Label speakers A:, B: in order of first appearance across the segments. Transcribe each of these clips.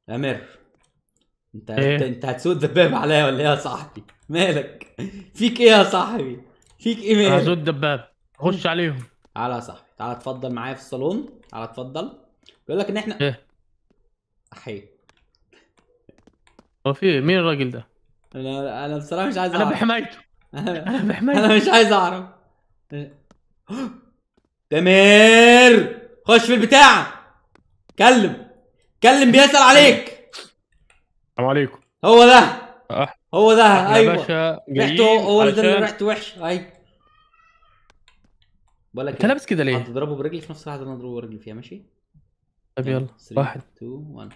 A: امير، انت
B: إيه؟
A: انت هتسوق الدباب عليا ولا ايه يا صاحبي؟ مالك؟ فيك ايه يا صاحبي؟ فيك ايه
B: هزود
A: مالك؟
B: الدباب اخش عليهم.
A: تعالى يا صاحبي، تعالى اتفضل معايا في الصالون، تعالى اتفضل. بيقول لك ان احنا
B: ايه
A: احي.
B: هو في مين الراجل ده؟
A: انا بصراحه مش عايز
B: انا
A: اعرف.
B: بحمايته.
A: انا
B: انا بحمايته.
A: مش عايز اعرف. تمير، خش في البتاع. كلم، كلم بيسأل عليك.
B: السلام عليكم.
A: هو ده، هو ده،
B: احنا يا
A: ايوه.
B: باشا
A: ريحته
B: جايين
A: هو ده اللي
B: علشان
A: ريحته وحشه، ايوه. بقول لك
B: انت
A: ايه،
B: لابس كده ليه؟
A: هتضربه برجلي في نفس اللحظه اللي انا اضربه برجلي فيها، ماشي؟
B: طب يلا
A: 3
B: واحد.
A: 2 1.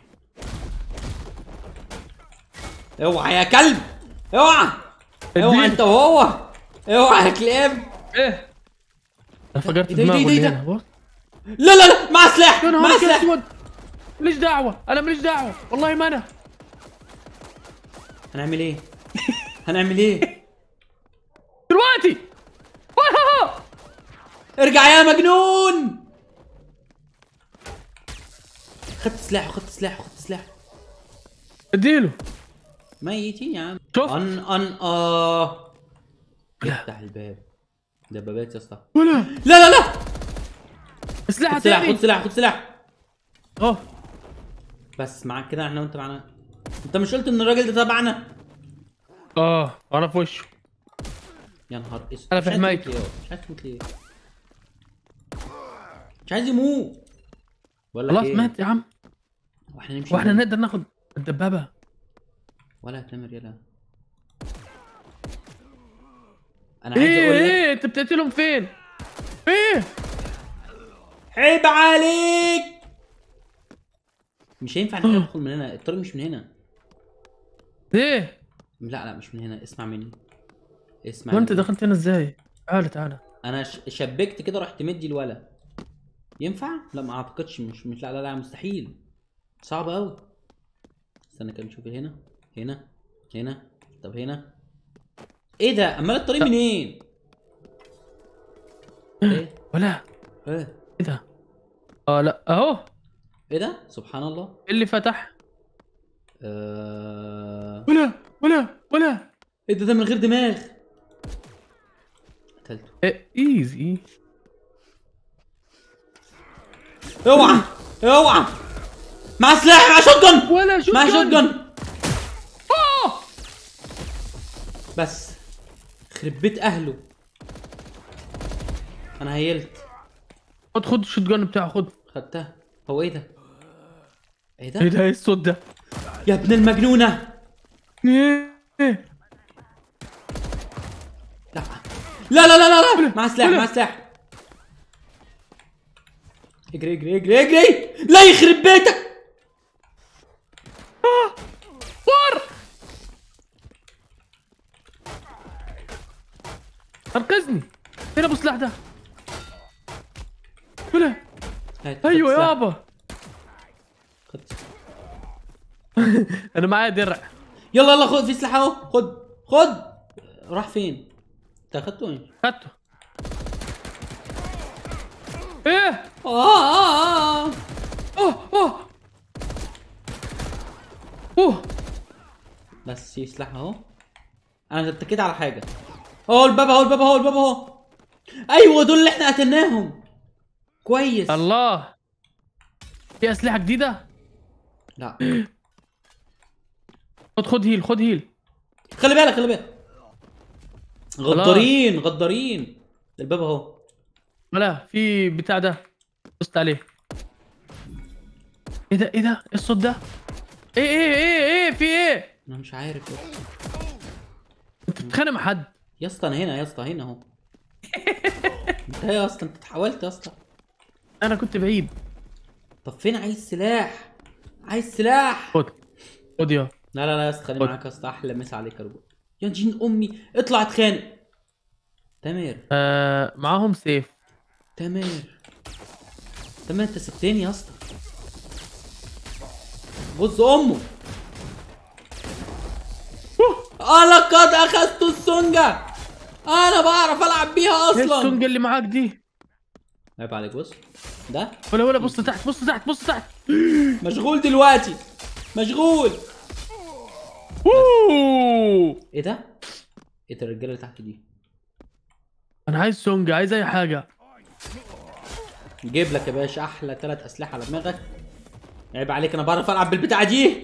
A: اوعى يا كلب، اوعى، اوعى انت
B: اديني.
A: وهو، اوعى يا كلاب.
B: ايه انا فجرت
A: ايه ده،
B: دماغه
A: ايه ده، ايه
B: اللي
A: ده؟
B: هنا بص.
A: لا لا لا، مع سلاح،
B: يا
A: مع
B: نهارك
A: سلاح.
B: اسود. ماليش دعوه، انا ماليش دعوه والله ما انا.
A: هنعمل ايه؟ هنعمل ايه؟
B: دلوقتي.
A: ارجع يا مجنون. خدت سلاحه، خدت سلاحه، خدت سلاحه.
B: اديله.
A: ميتين يا عم.
B: شفت؟
A: افتح الباب. دبابات يا اسطى.
B: ولا
A: لا لا لا.
B: سلاح
A: خد سلاح،
B: تاني.
A: خد سلاح، خد سلاح.
B: اه
A: بس معاك كده، احنا وانت معانا. انت مش قلت ان الراجل ده تبعنا؟
B: انا في وشه.
A: يا نهار اسود.
B: أنا
A: مش
B: في
A: عايز
B: حمايته.
A: تموت ليه؟ مش عايز تموت ليه؟ مش عايز يموت. بقول لك
B: خلاص
A: ايه،
B: مات يا عم.
A: واحنا نمشي
B: واحنا
A: منين؟
B: نقدر ناخد الدبابه.
A: ولا تامر يلا. انا
B: ايه
A: عايز اقول لك،
B: ايه انت بتقتلهم فين؟ ايه
A: عيب عليك. مش هينفع ان احنا ندخل من هنا، الطريق مش من هنا.
B: ايه
A: لا لا، مش من هنا، اسمع مني، اسمع
B: ما انت
A: مني.
B: دخلت هنا ازاي؟ تعالى تعالى.
A: انا شبكت كده، رحت مدي الولا. ينفع؟ لا ما اعتقدش، مش لا لا لا، مستحيل، صعب قوي. استنى كده نشوف هنا، هنا، هنا. طب هنا ايه ده؟ امال الطريق
B: لا.
A: منين؟ ايه؟
B: ولا
A: ايه؟
B: ايه ده؟ لا اهو.
A: ايه ده؟ سبحان الله.
B: إيه اللي فتح؟
A: آه...
B: ولا
A: ايه ده؟ ده من غير دماغ. قتلته.
B: إيه ايزي.
A: اوعى، اوعى. مع سلاح، مع شوت جن،
B: ولا شوت
A: مع شوت
B: جن.
A: جن. بس خرب بيت اهله. انا هيلت.
B: خد الشوت جن بتاعه خد.
A: خدتها. هو ايه ده؟ ايه
B: ايه
A: ده؟
B: ده؟ ايه الصوت ده؟
A: يا ابن المجنونه.
B: ايه
A: لا لا لا لا لا, لا. مع سلاح، مع سلاح. اجري اجري اجري اجري. لا يخرب بيتك.
B: فار. انقذني. فين ابو سلاح ده؟ ولا
A: هات،
B: ايوه
A: خد سلاح.
B: يابا.
A: خد.
B: انا معايا درع.
A: يلا يلا، خد في سلاح اهو، خد خد. راح فين؟ انت اخدته ايه؟
B: خدته. ايه
A: اه.
B: اوه اوه.
A: بس في سلاح اهو. انا اتكيت على حاجه. اهو الباب، اهو الباب، اهو الباب اهو. ايوه دول اللي احنا قتلناهم. كويس.
B: الله. في اسلحه جديده.
A: لا
B: خد هيل خد هيل.
A: خلي بالك، خلي بالك. غدارين، غدارين. الباب اهو.
B: ولا في بتاع ده. بصت عليه. ايه ده ايه ده؟ ايه الصوت ده؟ ايه في ايه؟
A: انا مش عارف يا اسطى.
B: انت بتتخانق مع حد؟
A: يا اسطى انا هنا، يا اسطى هنا اهو. انت يا اسطى، انت اتحولت يا اسطى.
B: انا كنت بعيد.
A: طب فين؟ عايز سلاح، عايز سلاح.
B: خد خد يا.
A: لا لا لا يا اسطى، خليني
B: خد.
A: معاك يا اسطى. احلى مسا عليك يا رجل. يا جين امي، اطلع اتخانق. تامر،
B: معاهم سيف.
A: تامر، تامر، انت سبتني يا اسطى. بص امه. لقد اخذت السنجة. انا بعرف العب بيها
B: ايه
A: اصلا.
B: السنجة اللي معاك دي؟
A: عيب عليك. بص ده
B: ولا بص تحت بص تحت بص تحت.
A: مشغول دلوقتي. مشغول.
B: اوه
A: ايه ده؟ ايه ده الرجاله اللي تحت دي؟
B: انا عايز سونج، عايز اي حاجه.
A: جيب لك يا باشا احلى 3 اسلحه على دماغك. عيب عليك، انا بعرف العب بالبتاعه دي.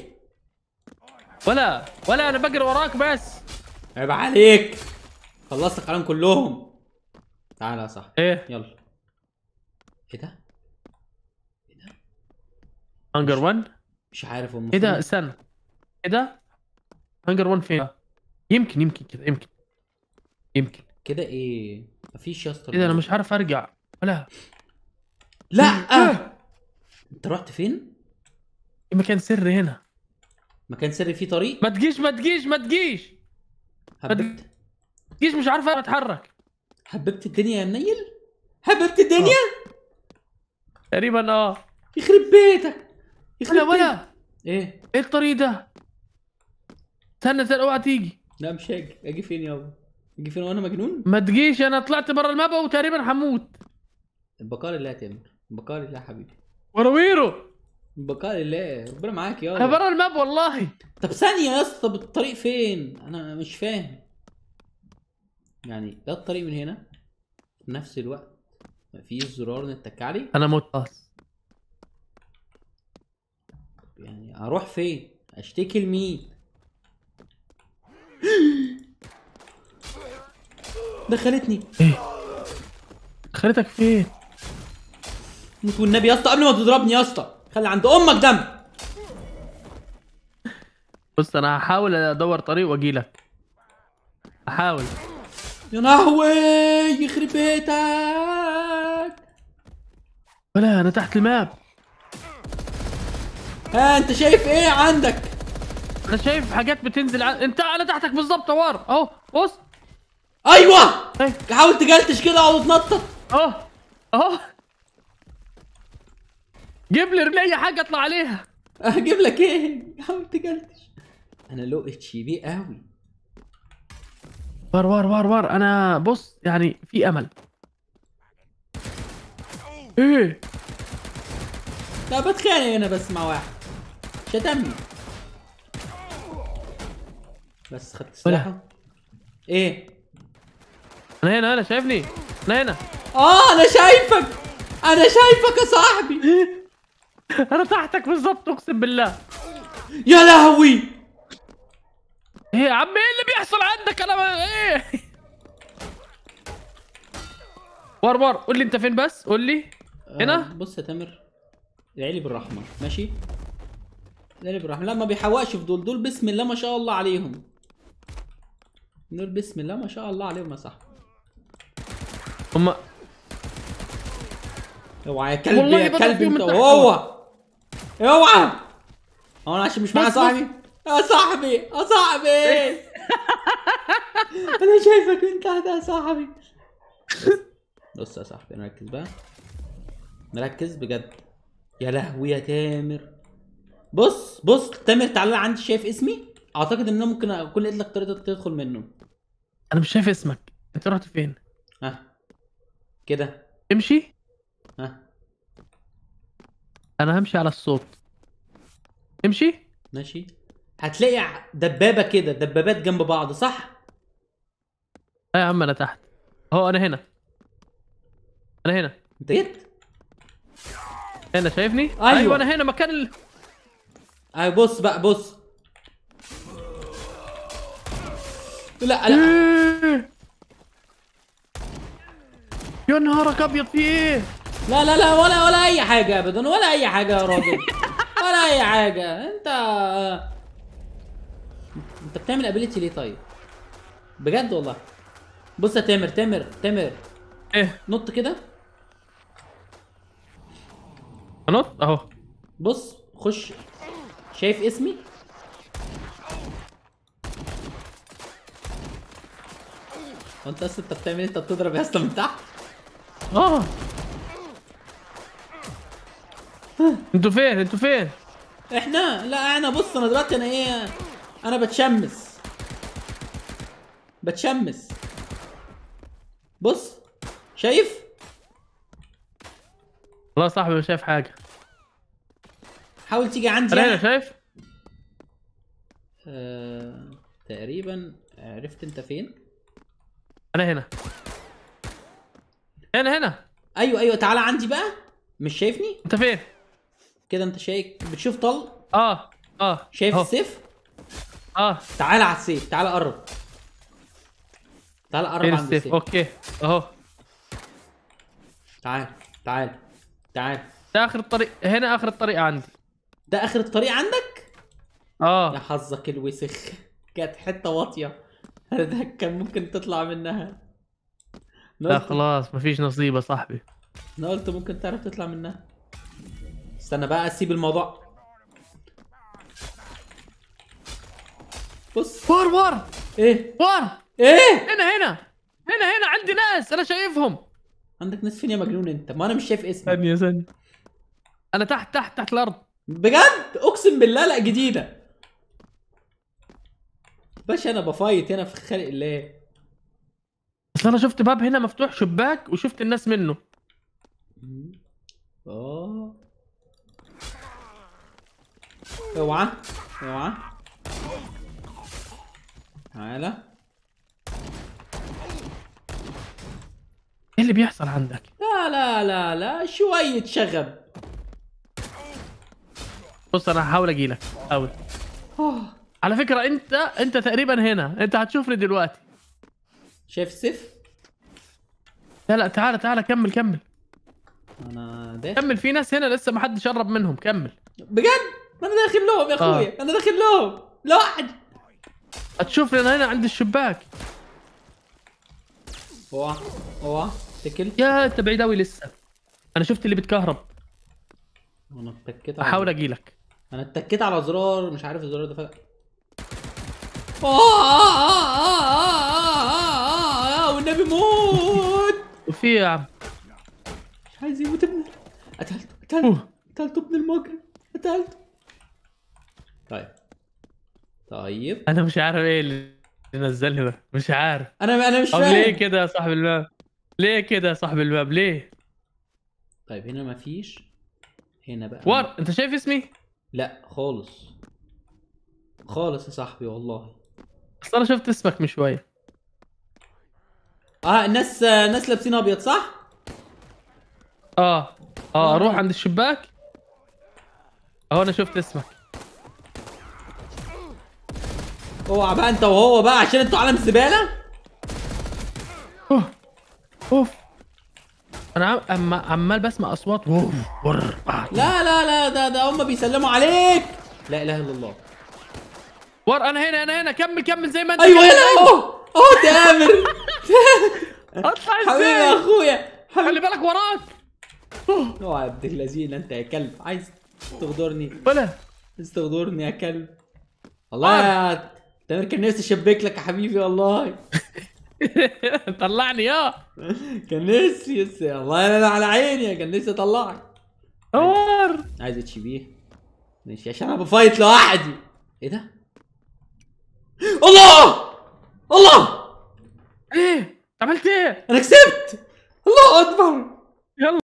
B: ولا انا بجري وراك بس.
A: عيب عليك، خلصت عليهم كلهم. تعالى يا صاحبي.
B: ايه
A: يلا. ايه ده؟ ايه ده؟
B: هانجر 1.
A: مش عارف هو
B: ايه ده؟
A: المفروض.
B: استنى. ايه ده؟ هانجر 1 فين؟ يمكن كده، يمكن.
A: كده ايه؟ مفيش يا اسطى.
B: ايه ده؟ انا مش عارف ارجع ولا.
A: لا.
B: إيه؟
A: انت رحت فين؟
B: في مكان سري هنا.
A: مكان سري فيه طريق.
B: ما تجيش ما تجيش ما تجيش ما
A: هببت.
B: تجيش، مش عارف اتحرك.
A: هببت الدنيا يا منيل. هببت الدنيا.
B: تقريبا
A: يخرب بيتك. يخرب
B: ولا
A: بيتك. ايه؟
B: ايه الطريق ده؟ استنى اوعى تيجي.
A: لا مش هاجي. اجي فين يابا؟ اجي فين وانا مجنون؟
B: ما تجيش، انا طلعت بره الماب وتقريبا هموت.
A: البقاء لله يا تامر. البقاء لله يا حبيبي.
B: ورويرو.
A: البقاء لله. ربنا معاك
B: انا
A: يابا.
B: بره الماب والله.
A: طب ثانية يا اسطى، طب الطريق فين؟ انا مش فاهم. يعني ده الطريق من هنا في نفس الوقت في زرار نتك عليه.
B: انا مت خلاص.
A: يعني اروح فين؟ اشتكي لمين؟ دخلتني.
B: ايه خريتك فين؟
A: موت والنبي يا اسطى قبل ما تضربني يا اسطى. خلي عند امك دم.
B: بص انا هحاول ادور طريق واجي لك. احاول.
A: يا لهوي يخرب بيتك.
B: ولا انا تحت الماب.
A: ها انت شايف ايه عندك؟
B: انا شايف حاجات بتنزل انت انا تحتك بالظبط وار اهو. بص.
A: ايوه.
B: ايه
A: حاول تجلتش كده او تنطط.
B: اهو. جيب لي رجلي اي حاجه اطلع عليها.
A: اجيب لك ايه؟ حاول تجلتش. انا لو اتش بي قوي.
B: وار انا بص يعني في امل. ايه
A: لا بتخانق هنا بس مع واحد شتمني. بس خدت سلاحه. ايه؟
B: انا شايفني. انا هنا.
A: انا شايفك. انا شايفك يا صاحبي.
B: انا تحتك بالظبط اقسم بالله.
A: يا لهوي.
B: ايه يا عم؟ ايه اللي بيحصل عندك؟ انا ايه؟ وار قول لي انت فين بس قول لي. هنا.
A: بص يا تامر، ادعي لي بالرحمه ماشي. ادعي لي بالرحمه. لا ما بيحوقش في دول بسم الله ما شاء الله عليهم. دول بسم الله ما شاء الله عليهم يا صاحبي.
B: هم
A: اوعى يا كلب
B: والله
A: يا
B: بضرب
A: كلب
B: فيهم
A: انت
B: من تحت.
A: اوعى. اوعى. هو انا عشان مش معايا
B: بص.
A: صاحبي. يا صاحبي يا صاحبي. انا شايفك من تحت يا صاحبي. بص يا صاحبي نركز بقى. نركز بجد. يا لهوي يا تامر. بص تامر تعالى عندي. شايف اسمي؟ اعتقد ان انا ممكن اكون لقيت لك طريقه تدخل منه.
B: انا مش شايف اسمك. انت رحت فين؟
A: ها كده.
B: امشي.
A: ها
B: انا همشي على الصوت. امشي.
A: ماشي. هتلاقي دبابه كده، دبابات جنب بعض صح؟
B: يا عم انا تحت اهو. انا هنا.
A: انت جيت؟
B: هنا شايفني؟
A: أيوة.
B: انا هنا مكان
A: بص بقى بص. لا
B: إيه؟ يا نهارك ابيض في ايه؟
A: لا ولا اي حاجه ابدا. ولا اي حاجه يا راجل. ولا اي حاجه. انت بتعمل ابيلتي ليه طيب؟ بجد والله. بص يا تامر
B: ايه
A: نط كده.
B: انط اهو.
A: بص خش. شايف اسمي؟ وانت اصلا انت بتعمل ايه؟ انت بتضرب يا اسطى من تحت.
B: انتوا فين؟
A: لا انا بص انا دلوقتي انا بتشمس. بص شايف؟
B: والله صاحبي مش شايف حاجه.
A: حاول تيجي عندي
B: انا هنا شايف.
A: تقريبا عرفت انت فين.
B: انا هنا هنا.
A: ايوه ايوه، تعالى عندي بقى. مش شايفني
B: انت فين؟
A: كده؟ انت شايف، بتشوف طل؟ شايف
B: أهو.
A: السيف؟
B: اه
A: تعالى على السيف، تعالى قرب. تعالى قرب
B: فين
A: عند
B: السيف؟
A: السيف.
B: اوكي اهو.
A: تعال تعال تعال.
B: ده اخر الطريق، هنا اخر الطريق عندي.
A: ده اخر الطريق عندك؟ يا
B: اه
A: حظك الوسخ، كانت حته واطيه. ده كان ممكن تطلع منها. أنا
B: لا
A: قلت
B: خلاص مفيش نصيب يا صاحبي.
A: انا قلت ممكن تعرف تطلع منها. استنى بقى اسيب الموضوع. بص.
B: وار
A: ايه
B: وار.
A: ايه؟
B: هنا عندي ناس انا شايفهم.
A: عندك ناس فين يا مجنون انت؟ ما انا مش شايف اسمك.
B: ثانية انا تحت الارض.
A: بجد اقسم بالله، لا جديده. باشا انا بفايت هنا في خلق الله.
B: بس انا شفت باب هنا مفتوح، شباك، وشفت الناس منه.
A: اه اوعى اوعى. تعالى.
B: ايه اللي بيحصل عندك؟
A: لا لا لا لا، شوية شغب.
B: بص انا هحاول اجيلك، حاول. على فكرة انت تقريبا هنا، انت هتشوفني دلوقتي.
A: شايف السيف؟
B: لا تعالى كمل.
A: انا داخل.
B: كمل، في ناس هنا لسه ما حدش قرب منهم، كمل.
A: بجد؟ انا داخل لهم يا اخويا، انا داخل لهم لوحدي.
B: هتشوفني انا هنا عند الشباك.
A: اوعى اوعى تكل.
B: يا انت بعيد اوي لسه. انا شفت اللي بيتكهرب.
A: انا اتكيت على
B: احاول اجيلك.
A: انا اتكيت على زرار، مش عارف الزرار ده فجأة. والنبي موت.
B: وفي يا عم.
A: مش عايز يموت ابني. قتلته ابن المجرم، قتلته. طيب
B: انا مش عارف ايه اللي نزلني ده، مش عارف.
A: انا مش
B: طب
A: فاهم.
B: ليه كده يا صاحب الباب؟ ليه كده يا صاحب الباب ليه؟
A: طيب هنا مفيش. هنا بقى
B: ور انت شايف اسمي؟
A: لا خالص خالص يا صاحبي والله.
B: بس انا شفت اسمك من شويه.
A: ناس لابسين ابيض صح؟
B: اروح عند الشباك. اهو انا شفت اسمك.
A: اوعى بقى انت وهو بقى، عشان انتوا عالم زباله.
B: اوف انا عمال بسمع اصوات.
A: لا لا لا، ده هم بيسلموا عليك. لا اله الا الله.
B: انا هنا كمل زي ما انت.
A: ايوه هنا اهو تامر.
B: اطلع
A: حبيبي يا
B: ازاي؟
A: اخويا
B: خلي بالك وراك.
A: اوعى يا ابن اللذين انت يا كلب، عايز تغدرني.
B: ولا
A: عايز تغدرني يا كلب. والله يا تامر كان نفسي اشبك لك يا حبيبي والله.
B: طلعني
A: كان نفسي والله انا على عيني، كان نفسي اطلعك. عايز اتش بيه ماشي عشان انا بفايت لوحدي. ايه ده؟ الله
B: ايه عملت ايه؟
A: انا كسبت. الله اكبر.